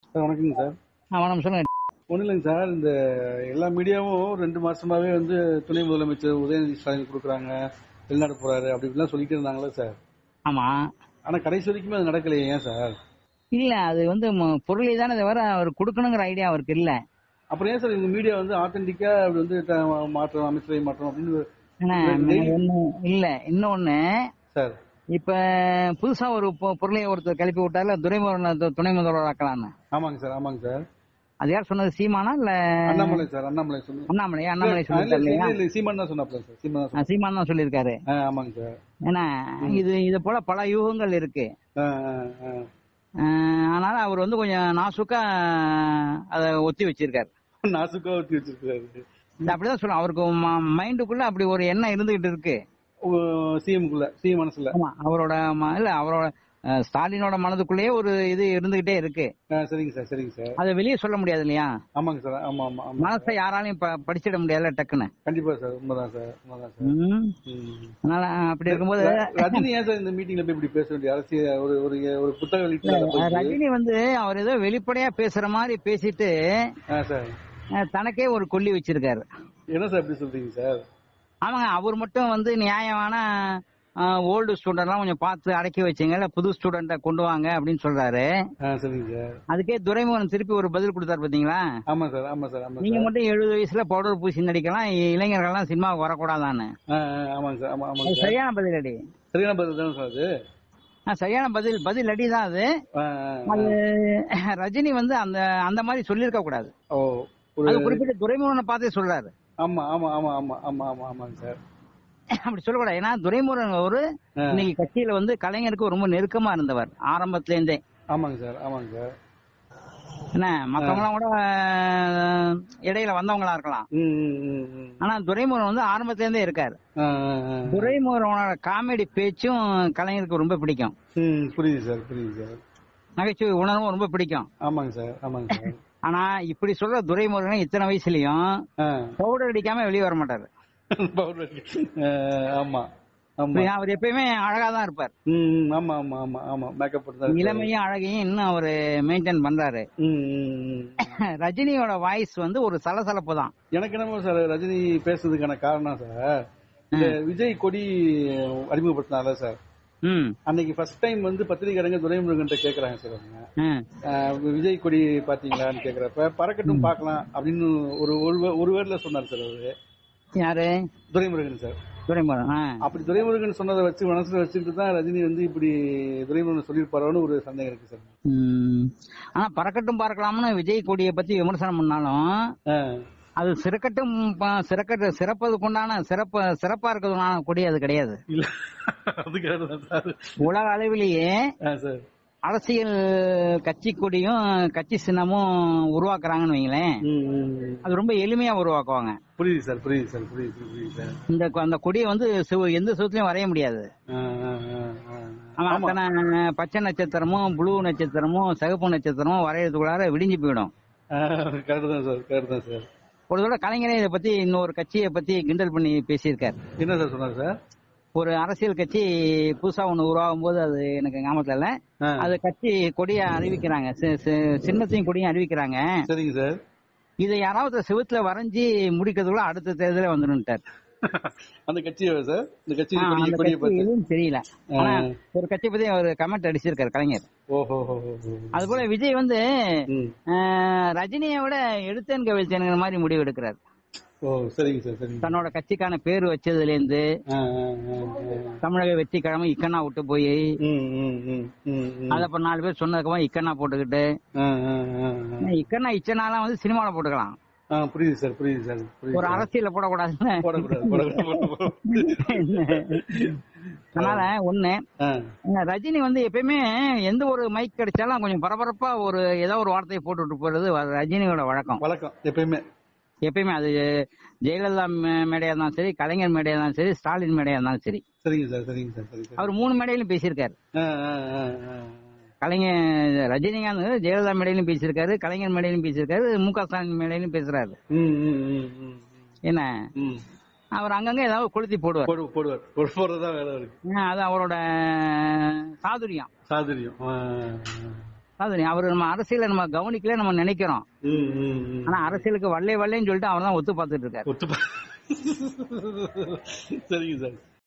Sir வணக்கங்க sir. வணக்கம் சொல்லுங்க. ஒன்றும் இல்லைங்க சார், இந்த எல்லா மீடியாவும் 2 மாசமாவே வந்து துணை முதலமைச்சர் உதயநிதி ஸ்டாலின் கொடுக்குறாங்க, வெளிநாடு போறாரு அப்படி இப்படிலாம் சொல்லிட்டு இருந்தாங்களே சார். ஆமா. ஆனா கடைசி வரைக்குமே அது நடக்கலையே, ஏன் சார்? இல்ல அது வந்து பொருளை தானே தவிர அவர் கொடுக்கணுங்கிற ஐடியா அவருக்கு இல்ல. அப்புறம் ஏன் சார் இவங்க மீடியா வந்து ஆத்தென்டிக்கா அப்படி வந்து மாற்றம், அமைச்சரவை மாற்றம் அப்படின்னு daily- ஒண்ணும் இல்ல. இன்னொன்னு, சார் இப்ப புதுசா ஒரு பொருளை ஒருத்தர் கிளப்பி விட்டால துரைமுருகன் துணை முதல்வர் ஆக்கலான்னு. ஆமாங்க சார், ஆமாங்க சார். அது யார் சொன்னது? சீமானா இல்ல அண்ணாமலை சார், அண்ணாமலை சொன்ன அண்ணாமலை சொல்லிருக்காரு. சீமான் தான் சொன்னாப்ல சார், சீமான் தான் சொன்னாப்ல. சீமான் தான் சொல்லியிருக்காரு. ஆமாங்க சார். ஏன்னா இது போல பல யூகங்கள் இருக்கு. ஆ, ஆ, ஆ. அதனால அவர் வந்து கொஞ்சம் நாசுக்கா அதை ஒத்தி வச்சிருக்காரு. நாசுக்கா ஊத்தி வச்சிருக்காரு. அப்படிதான் சொல்லுவோம். அவருக்கு மைண்டுக்குள்ள அப்படி ஒரு எண்ணம் இருந்துகிட்டு இருக்கு. சிஎம்குள்ள, சிஎம் மனசுல. ஆமா, அவரோட அவரோட ஸ்டாலினோட மனதுக்குள்ளேயே ஒரு இது இருந்துகிட்டே இருக்கு. சரிங்க சார், சரிங்க சார். அதை வெளியே சொல்ல முடியாது இல்லையா? ஆமாங்க சார், ஆமா ஆமா ஆமா. மனசை யாராலையும் படிச்சிட முடியாதுல டக்குன்னு. கண்டிப்பா சார், உண்மைதான் சார், உண்மைதான் சார். அதனால அப்படி இருக்கும்போது ரஜினி ஏன் சார் இந்த மீட்டிங்ல போய் இப்படி பேச வேண்டிய அரசியல் ஒரு புத்தக வெளியிட்டு ரஜினி வந்து அவர் ஏதோ வெளிப்படையா பேசுற மாதிரி பேசிட்டு சார் தனக்கே ஒரு கொல்லி வச்சிருக்காரு. என்ன சார் இப்படி சொல்றீங்க சார்? ஆமாங்க, அவர் மட்டும் வந்து நியாயமான ஓல்டு ஸ்டூடெண்ட் எல்லாம் கொஞ்சம் பார்த்து அடக்கி வச்சுங்க, புது ஸ்டூடெண்ட கொண்டு வாங்க அப்படின்னு சொல்றாரு. சரிங்க சார். அதுக்கே துரைமுருகன் திருப்பி ஒரு பதில் கொடுத்தாரு பாத்தீங்களா? ஆமா சார், ஆமா சார், ஆமா. நீங்க மட்டும் 70 வயசுல பவுடர் பூசி நடிக்கலாம், இளைஞர்கள் எல்லாம் சினிமாவுக்கு வரக்கூடாதான்னு. ஆமாங்க சார், ஆமா ஆமா. சரியான பதில் அடி. சரியான பதில் தான் சார் அது. சரியான பதில் அடி தான் அது. ரஜினி வந்து அந்த மாதிரி சொல்லிருக்க கூடாது. அது குறிப்பிட்ட துரைமுருகனை பார்த்தே சொல்றாரு. ஆமா ஆமா ஆமா ஆமா ஆமா ஆமா ஆமாங்க சார். அப்படி சொல்லக்கூடாது. ஏன்னா துரைமுருகன் ஒரு இன்னைக்கு கட்சியில வந்து கலைஞருக்கு ரொம்ப நெருக்கமா இருந்தவர் ஆரம்பத்துல இருந்தே. ஆமாங்க சார், ஆமாங்க சார். என்ன மத்தவங்க எல்லாம் கூட இடையில வந்தவங்களா இருக்கலாம். ஆனா துரைமுருகன் வந்து ஆரம்பத்துல இருந்தே இருக்காரு. துரைமுருகனோட காமெடி பேச்சும் கலைஞருக்கு ரொம்ப பிடிக்கும். புரியுது சார், புரியுது சார். நகைச்சுவை உணர்வும் ரொம்ப பிடிக்கும். ஆமாங்க சார், ஆமாங்க சார். ஆனா இப்படி சொல்ற துரைமுருகன் இத்தனை வயசுலயும் பவுடர் அடிக்காம வெளியே வர மாட்டாரு. ஆமா, அவர் எப்பயுமே அழகாதான் இருப்பார். ஆமா ஆமா ஆமா ஆமா. மேக்கப் இளமையும் அழகையும் இன்னும் அவரு மெயின்டைன் பண்றாரு. ரஜினியோட வாய்ஸ் வந்து ஒரு சலசலப்பு தான். எனக்கு என்னமோ சார் ரஜினி பேசுறதுக்கான காரணம் சார், இந்த விஜய் கொடி அறிமுகப்படுத்தினால சார், அன்னைக்கு ஃபர்ஸ்ட் டைம் வந்து பத்திரிகையாளங்க துரைமுருகன் கேக்குறாங்க சார், அவங்க விஜய் கொடி பாத்தீங்களான்னு கேக்குறப்ப பறக்கட்டும் பாக்கலாம் அப்படின்னு ஒரு வேர்ல சொன்னார் சார் அவரு. யாரு? துரைமுருகன் சார். துரைமுருகன். அப்படி துரைமுருகன் சொன்னதை வச்சு மனசுல வச்சுட்டு தான் ரஜினி வந்து இப்படி துரைமுருகன் சொல்லிருப்பாரோன்னு ஒரு சந்தேகம் இருக்கு சார். ஆனா பறக்கட்டும் பார்க்கலாம்னு விஜய் கொடியை பத்தி விமர்சனம் பண்ணாலும் அது சிறப்பதுக்குண்டான சிறப்பா இருக்கிறதுனால கொடி அது கிடையாது. உலக அளவிலேயே அரசியல் கட்சி கொடியும் கட்சி சின்னமும் உருவாக்குறாங்கன்னு வைங்களேன், அது ரொம்ப எளிமையா உருவாக்குவாங்க. புரியுது சார், புரியுது சார், புரியுது சார். அந்த கொடியை வந்து எந்த சுவத்திலையும் வரைய முடியாது. அத்தனை பச்சை நட்சத்திரமும் ப்ளூ நட்சத்திரமும் சிகப்பு நட்சத்திரமும் வரையறதுக்குள்ளார விடிஞ்சு போயிடும். கரெக்ட் தான் சார், கரெக்ட் தான் சார். ஒரு தடவை கலைஞரே இதை பத்தி இன்னொரு கட்சியை பத்தி கிண்டல் பண்ணி பேசியிருக்காரு. என்ன சார் சொன்னார் சார்? ஒரு அரசியல் கட்சி புதுசா ஒண்ணு உருவாகும் போது, அது எனக்கு ஞாபகத்துல இல்ல, அது கட்சி கொடிய அறிவிக்கிறாங்க, சின்னத்தையும் கொடியும் அறிவிக்கிறாங்க. சரிங்க சார். இதை யாராவது செவுத்துல வரைஞ்சி முடிக்கிறதுக்குள்ள அடுத்த தேர்தலே வந்துட்டார். அந்த கட்சியை சார், இந்த கட்சி எதுவும் தெரியல. ஆனா ஒரு கட்சி பத்தி அவர் கமெண்ட் அடிச்சிருக்காரு கலைஞர். அது போல விஜய் வந்து ரஜினியை விட எடுத்தேன் கவிழ்த்தேங்கிற மாதிரி முடிவு எடுக்கிறார். சரிங்க சார், சரிங்க. தன்னோட கட்சிக்கான பேரு வச்சதுல இருந்து தமிழக வெற்றி கிழமை இக்கண்ணா விட்டு போய் அத 4 பேர் சொன்னதுக்கு இக்கண்ணா போட்டுக்கிட்டு இக்கண்ணா இச்சனாலாம் வந்து சினிமால போட்டுக்கலாம். புரியுது சார், புரியுது சார். ஒரு அரசியல போடக்கூடாது. அதனால ஒண்ணு, ரஜினி வந்து எப்பயுமே எந்த ஒரு மைக் கிடைச்சாலும் கொஞ்சம் பரபரப்பா ஏதோ ஒரு வார்த்தையை போட்டுவிட்டு போறது ரஜினியோட வழக்கம். எப்பயுமே அது ஜெயலலிதா மேடையா இருந்தாலும் சரி, கலைஞர் மேடையா இருந்தாலும் சரி, ஸ்டாலின் மேடையா இருந்தாலும் சரி. சரிங்க சார், சரிங்க சார். அவர் 3 மேடையிலும் பேசியிருக்காரு. கலைஞர் ரஜினிகாந்த் ஜெயலலிதா மேடையிலும் பேசியிருக்காரு, கலைஞர் மேடையிலும் பேசியிருக்காரு, முக ஸ்டாலின் மேடையிலும் பேசுறாரு. என்ன அவர் அங்கங்க ஏதாவது கொளுத்தி போடுவார். அது அவரோட சாதுரியம். அது அவரு நம்ம அரசியல நம்ம கவனிக்கல நம்ம நினைக்கிறோம். ஆனா அரசியலுக்கு வல்லேன்னு சொல்லிட்டு அவர் தான் ஒத்து பார்த்துட்டு இருக்காரு. சரிங்க சார்.